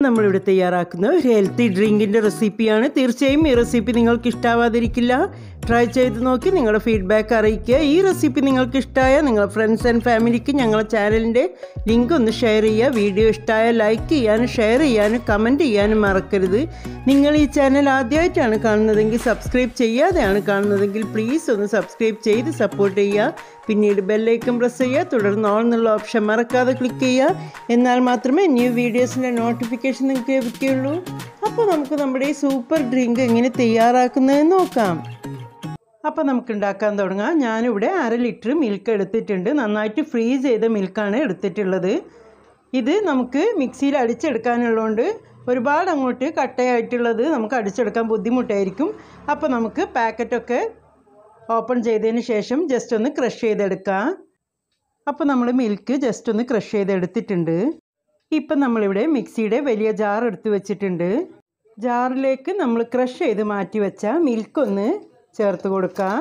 നമ്മളിവിടെ തയ്യാറാക്കുന്ന ഒരു ഹെൽത്തി ഡ്രിങ്കിൻ്റെ റെസിപ്പിയാണ്. തീർച്ചയായും ഈ റെസിപ്പി നിങ്ങൾക്ക് ഇഷ്ടാവാതിരിക്കില്ല. ട്രൈ ചെയ്ത് നോക്കി നിങ്ങളുടെ ഫീഡ്ബാക്ക് അറിയിക്കുക. ഈ റെസിപ്പി നിങ്ങൾക്ക് ഇഷ്ടമായ നിങ്ങളുടെ ഫ്രണ്ട്സ് ആൻഡ് ഫാമിലിക്ക് ഞങ്ങളുടെ ചാനലിൻ്റെ ലിങ്ക് ഒന്ന് ഷെയർ ചെയ്യുക. വീഡിയോ ഇഷ്ടമായ ലൈക്ക് ചെയ്യാനും ഷെയർ ചെയ്യാനും കമൻറ്റ് ചെയ്യാനും മറക്കരുത്. നിങ്ങൾ ഈ ചാനൽ ആദ്യമായിട്ടാണ് കാണുന്നതെങ്കിൽ, സബ്സ്ക്രൈബ് ചെയ്യാതെയാണ് കാണുന്നതെങ്കിൽ പ്ലീസ് ഒന്ന് സബ്സ്ക്രൈബ് ചെയ്ത് സപ്പോർട്ട് ചെയ്യുക. പിന്നീട് ബെല്ലൈക്കൺ പ്രസ് ചെയ്യുക. തുടർന്ന് ഓൾ എന്നുള്ള ഓപ്ഷൻ മറക്കാതെ ക്ലിക്ക് ചെയ്യുക. എന്നാൽ മാത്രമേ ന്യൂ വീഡിയോസിൻ്റെ നോട്ടിഫിക്കേഷൻ നിങ്ങൾക്ക് ലഭിക്കുകയുള്ളൂ. അപ്പോൾ നമുക്ക് നമ്മുടെ ഈ സൂപ്പർ ഡ്രിങ്ക് എങ്ങനെ തയ്യാറാക്കുന്നതെന്ന് നോക്കാം. അപ്പോൾ നമുക്ക് ഉണ്ടാക്കാൻ തുടങ്ങാം. ഞാനിവിടെ 1/2 ലിറ്റർ മിൽക്ക് എടുത്തിട്ടുണ്ട്. നന്നായിട്ട് ഫ്രീസ് ചെയ്ത മിൽക്കാണ് എടുത്തിട്ടുള്ളത്. ഇത് നമുക്ക് മിക്സിയിൽ അടിച്ചെടുക്കാനുള്ളതുകൊണ്ട് ഒരുപാട് അങ്ങോട്ട് കട്ടയായിട്ടുള്ളത് നമുക്ക് അടിച്ചെടുക്കാൻ ബുദ്ധിമുട്ടായിരിക്കും. അപ്പോൾ നമുക്ക് പാക്കറ്റൊക്കെ ഓപ്പൺ ചെയ്തതിന് ശേഷം ജസ്റ്റ് ഒന്ന് ക്രഷ് ചെയ്തെടുക്കാം. അപ്പോൾ നമ്മൾ മിൽക്ക് ജസ്റ്റ് ഒന്ന് ക്രഷ് ചെയ്തെടുത്തിട്ടുണ്ട്. ഇപ്പം നമ്മളിവിടെ മിക്സിയുടെ വലിയ ജാർ എടുത്ത് വെച്ചിട്ടുണ്ട്. ജാറിലേക്ക് നമ്മൾ ക്രഷ് ചെയ്ത് മാറ്റി വെച്ച മിൽക്കൊന്ന് ചേർത്ത് കൊടുക്കാം.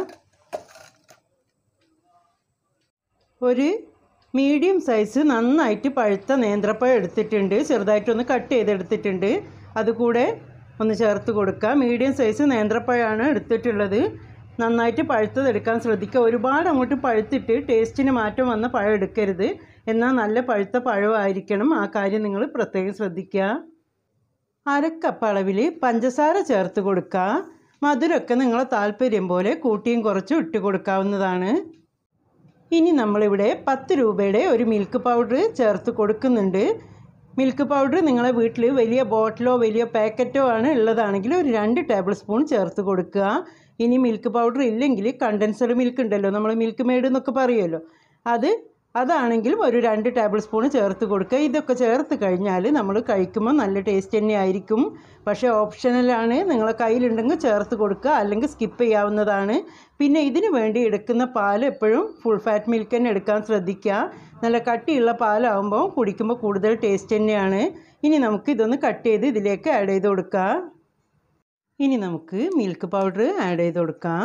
ഒരു മീഡിയം സൈസ് നന്നായിട്ട് പഴുത്ത നേന്ത്രപ്പഴം എടുത്തിട്ടുണ്ട്. ചെറുതായിട്ടൊന്ന് കട്ട് ചെയ്തെടുത്തിട്ടുണ്ട്. അതുകൂടെ ഒന്ന് ചേർത്ത് കൊടുക്കുക. മീഡിയം സൈസ് നേന്ത്രപ്പഴമാണ് എടുത്തിട്ടുള്ളത്. നന്നായിട്ട് പഴുത്തതെടുക്കാൻ ശ്രദ്ധിക്കുക. ഒരുപാട് അങ്ങോട്ട് പഴുത്തിട്ട് ടേസ്റ്റിന് മാറ്റം വന്ന പഴം എടുക്കരുത്. എന്നാൽ നല്ല പഴുത്ത പഴമായിരിക്കണം. ആ കാര്യം നിങ്ങൾ പ്രത്യേകം ശ്രദ്ധിക്കുക. 1/2 കപ്പ് അളവിൽ പഞ്ചസാര ചേർത്ത് കൊടുക്കുക. മധുരമൊക്കെ നിങ്ങളെ താല്പര്യം പോലെ കൂട്ടിയും കുറച്ചും ഇട്ട് കൊടുക്കാവുന്നതാണ്. ഇനി നമ്മളിവിടെ 10 രൂപയുടെ ഒരു മിൽക്ക് പൗഡർ ചേർത്ത് കൊടുക്കുന്നുണ്ട്. മിൽക്ക് പൗഡർ നിങ്ങളെ വീട്ടിൽ വലിയ ബോട്ടിലോ വലിയ പാക്കറ്റോ ആണ് ഉള്ളതാണെങ്കിൽ ഒരു 2 ടേബിൾ സ്പൂൺ ചേർത്ത് കൊടുക്കുക. ഇനി മിൽക്ക് പൗഡർ ഇല്ലെങ്കിൽ കണ്ടൻസർ മിൽക്ക് ഉണ്ടല്ലോ, നമ്മൾ മിൽക്ക് മെയ്ഡ് എന്നൊക്കെ പറയുമല്ലോ, അതാണെങ്കിലും ഒരു 2 ടേബിൾ സ്പൂൺ ചേർത്ത് കൊടുക്കുക. ഇതൊക്കെ ചേർത്ത് കഴിഞ്ഞാൽ നമ്മൾ കഴിക്കുമ്പോൾ നല്ല ടേസ്റ്റ് തന്നെ ആയിരിക്കും. പക്ഷേ ഓപ്ഷണലാണ്. നിങ്ങളെ കയ്യിലുണ്ടെങ്കിൽ ചേർത്ത് കൊടുക്കുക, അല്ലെങ്കിൽ സ്കിപ്പ് ചെയ്യാവുന്നതാണ്. പിന്നെ ഇതിന് വേണ്ടി എടുക്കുന്ന പാൽ എപ്പോഴും ഫുൾ ഫാറ്റ് മിൽക്ക് തന്നെ എടുക്കാൻ ശ്രദ്ധിക്കുക. നല്ല കട്ടിയുള്ള പാലാവുമ്പോൾ കുടിക്കുമ്പോൾ കൂടുതൽ ടേസ്റ്റ് തന്നെയാണ്. ഇനി നമുക്ക് ഇതൊന്ന് കട്ട് ചെയ്ത് ഇതിലേക്ക് ആഡ് ചെയ്ത് കൊടുക്കാം. ഇനി നമുക്ക് മിൽക്ക് പൗഡർ ആഡ് ചെയ്ത് കൊടുക്കാം.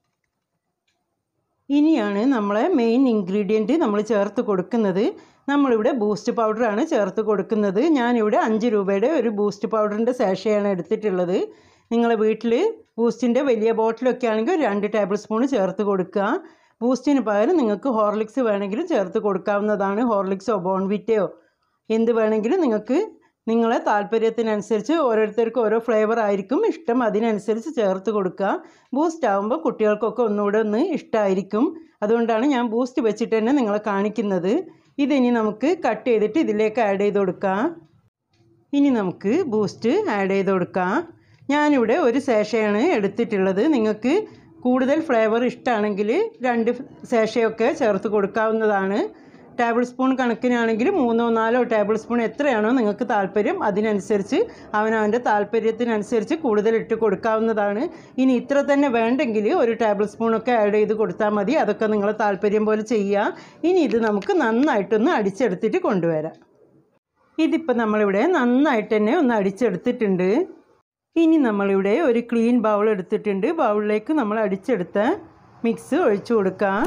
ഇനിയാണ് നമ്മളെ മെയിൻ ഇൻഗ്രീഡിയൻറ്റ് നമ്മൾ ചേർത്ത് കൊടുക്കുന്നത്. നമ്മളിവിടെ ബൂസ്റ്റ് പൗഡറാണ് ചേർത്ത് കൊടുക്കുന്നത്. ഞാനിവിടെ 5 രൂപയുടെ ഒരു ബൂസ്റ്റ് പൗഡറിൻ്റെ സാഷയാണ് എടുത്തിട്ടുള്ളത്. നിങ്ങളെ വീട്ടിൽ ബൂസ്റ്റിൻ്റെ വലിയ ബോട്ടിലൊക്കെ ആണെങ്കിൽ ഒരു 2 ടേബിൾ സ്പൂൺ ചേർത്ത് കൊടുക്കുക. ബൂസ്റ്റിന് പകരം നിങ്ങൾക്ക് ഹോർലിക്സ് വേണമെങ്കിലും ചേർത്ത് കൊടുക്കാവുന്നതാണ്. ഹോർലിക്സോ ബോൺവിറ്റയോ എന്ത് വേണമെങ്കിലും നിങ്ങൾക്ക് നിങ്ങളെ താല്പര്യത്തിനനുസരിച്ച്, ഓരോരുത്തർക്കും ഓരോ ഫ്ലേവർ ആയിരിക്കും ഇഷ്ടം, അതിനനുസരിച്ച് ചേർത്ത് കൊടുക്കുക. ബൂസ്റ്റ് ആകുമ്പോൾ കുട്ടികൾക്കൊക്കെ ഒന്നുകൂടെ ഒന്ന് ഇഷ്ടമായിരിക്കും. അതുകൊണ്ടാണ് ഞാൻ ബൂസ്റ്റ് വെച്ചിട്ട് തന്നെ നിങ്ങളെ കാണിക്കുന്നത്. ഇതിനി നമുക്ക് കട്ട് ചെയ്തിട്ട് ഇതിലേക്ക് ആഡ് ചെയ്ത് കൊടുക്കാം. ഇനി നമുക്ക് ബൂസ്റ്റ് ആഡ് ചെയ്ത് കൊടുക്കാം. ഞാനിവിടെ ഒരു സാഷയാണ് എടുത്തിട്ടുള്ളത്. നിങ്ങൾക്ക് കൂടുതൽ ഫ്ലേവർ ഇഷ്ടമാണെങ്കിൽ 2 സാഷയൊക്കെ ചേർത്ത് കൊടുക്കാവുന്നതാണ്. ടേബിൾ സ്പൂൺ കണക്കിനാണെങ്കിൽ 3 4 ടേബിൾ സ്പൂൺ എത്രയാണോ നിങ്ങൾക്ക് താല്പര്യം അതിനനുസരിച്ച് അവനവൻ്റെ താല്പര്യത്തിനനുസരിച്ച് കൂടുതൽ ഇട്ട് കൊടുക്കാവുന്നതാണ്. ഇനി ഇത്ര തന്നെ വേണ്ടെങ്കിൽ ഒരു ടേബിൾ സ്പൂണൊക്കെ ആഡ് ചെയ്ത് കൊടുത്താൽ മതി. അതൊക്കെ നിങ്ങളെ താല്പര്യം പോലെ ചെയ്യുക. ഇനി ഇത് നമുക്ക് നന്നായിട്ടൊന്ന് അടിച്ചെടുത്തിട്ട് കൊണ്ടുവരാം. ഇതിപ്പോൾ നമ്മളിവിടെ നന്നായിട്ട് തന്നെ ഒന്ന് അടിച്ചെടുത്തിട്ടുണ്ട്. ഇനി നമ്മളിവിടെ ഒരു ക്ലീൻ ബൗൾ എടുത്തിട്ടുണ്ട്. ബൗളിലേക്ക് നമ്മൾ അടിച്ചെടുത്ത മിക്സ് ഒഴിച്ചു കൊടുക്കാം.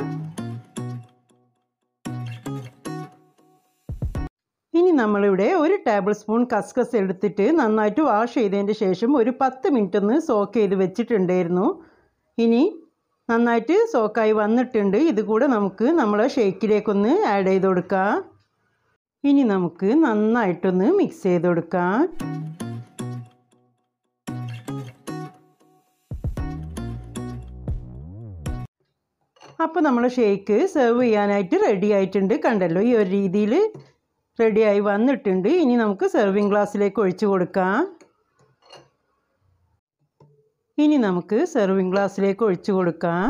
ഇനി നമ്മളിവിടെ ഒരു ടേബിൾ സ്പൂൺ കസ്കസ് എടുത്തിട്ട് നന്നായിട്ട് വാഷ് ചെയ്തതിൻ്റെ ശേഷം ഒരു 10 മിനിറ്റ് ഒന്ന് സോക്ക് ചെയ്ത് വെച്ചിട്ടുണ്ടായിരുന്നു. ഇനി നന്നായിട്ട് സോക്കായി വന്നിട്ടുണ്ട്. ഇതുകൂടെ നമുക്ക് നമ്മളെ ഷേക്കിലേക്കൊന്ന് ആഡ് ചെയ്ത് കൊടുക്കാം. ഇനി നമുക്ക് നന്നായിട്ടൊന്ന് മിക്സ് ചെയ്ത് കൊടുക്കാം. അപ്പോൾ നമ്മുടെ ഷേക്ക് സെർവ് ചെയ്യാനായിട്ട് റെഡി ആയിട്ടുണ്ട്. കണ്ടല്ലോ, ഈ ഒരു രീതിയിൽ റെഡിയായി വന്നിട്ടുണ്ട്. ഇനി നമുക്ക് സെർവിങ് ഗ്ലാസ്സിലേക്ക് ഒഴിച്ചു കൊടുക്കാം. ഇനി നമുക്ക് സെർവിങ് ഗ്ലാസ്സിലേക്ക് ഒഴിച്ചു കൊടുക്കാം.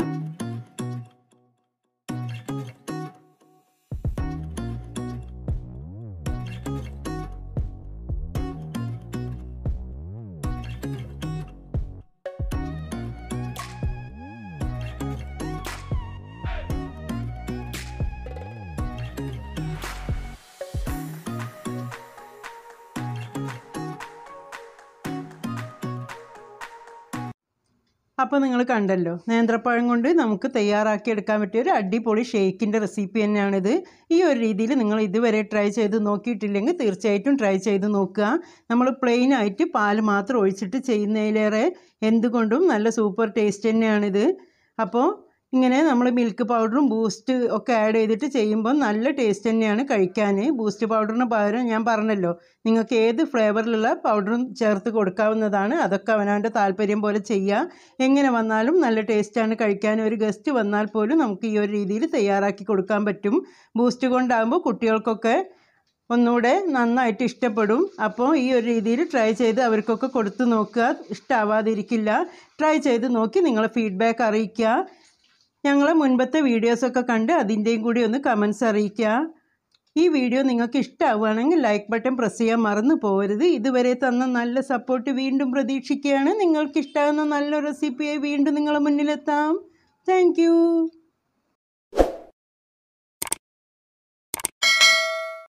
അപ്പോൾ നിങ്ങൾ കണ്ടല്ലോ, നേന്ത്രപ്പഴം കൊണ്ട് നമുക്ക് തയ്യാറാക്കിയെടുക്കാൻ പറ്റിയ ഒരു അടിപൊളി ഷേക്കിൻ്റെ റെസിപ്പി തന്നെയാണിത്. ഈ ഒരു രീതിയിൽ നിങ്ങൾ ഇതുവരെ ട്രൈ ചെയ്ത് നോക്കിയിട്ടില്ലെങ്കിൽ തീർച്ചയായിട്ടും ട്രൈ ചെയ്ത് നോക്കുക. നമ്മൾ പ്ലെയിൻ ആയിട്ട് പാൽ മാത്രം ഒഴിച്ചിട്ട് ചെയ്യുന്നതിലേറെ എന്തുകൊണ്ടും നല്ല സൂപ്പർ ടേസ്റ്റ് തന്നെയാണിത്. അപ്പോൾ ഇങ്ങനെ നമ്മൾ മിൽക്ക് പൗഡറും ബൂസ്റ്റ് ഒക്കെ ആഡ് ചെയ്തിട്ട് ചെയ്യുമ്പോൾ നല്ല ടേസ്റ്റ് തന്നെയാണ് കഴിക്കാൻ. ബൂസ്റ്റ് പൗഡറിന് പകരം ഞാൻ പറഞ്ഞല്ലോ, നിങ്ങൾക്ക് ഏത് ഫ്ലേവറിലുള്ള പൗഡറും ചേർത്ത് കൊടുക്കാവുന്നതാണ്. അതൊക്കെ അവനവൻ്റെ താല്പര്യം പോലെ ചെയ്യുക. എങ്ങനെ വന്നാലും നല്ല ടേസ്റ്റാണ് കഴിക്കാൻ. ഒരു ഗസ്റ്റ് വന്നാൽ പോലും നമുക്ക് ഈ ഒരു രീതിയിൽ തയ്യാറാക്കി കൊടുക്കാൻ പറ്റും. ബൂസ്റ്റ് കൊണ്ടാകുമ്പോൾ കുട്ടികൾക്കൊക്കെ ഒന്നുകൂടെ നന്നായിട്ട് ഇഷ്ടപ്പെടും. അപ്പോൾ ഈ ഒരു രീതിയിൽ ട്രൈ ചെയ്ത് അവർക്കൊക്കെ കൊടുത്തു നോക്കുക. ഇഷ്ടമാവാതിരിക്കില്ല. ട്രൈ ചെയ്ത് നോക്കി നിങ്ങളെ ഫീഡ്ബാക്ക് അറിയിക്കുക. ഞങ്ങളെ മുൻപത്തെ വീഡിയോസൊക്കെ കണ്ട് അതിൻ്റെയും കൂടി ഒന്ന് കമൻസ് അറിയിക്കുക. ഈ വീഡിയോ നിങ്ങൾക്ക് ഇഷ്ടമാവുകയാണെങ്കിൽ ലൈക്ക് ബട്ടൺ പ്രസ് ചെയ്യാൻ മറന്നു പോകരുത്. ഇതുവരെ തന്ന നല്ല സപ്പോർട്ട് വീണ്ടും പ്രതീക്ഷിക്കുകയാണ്. നിങ്ങൾക്ക് ഇഷ്ടമാകുന്ന നല്ല റെസിപ്പിയായി വീണ്ടും നിങ്ങളെ മുന്നിലെത്താം. താങ്ക്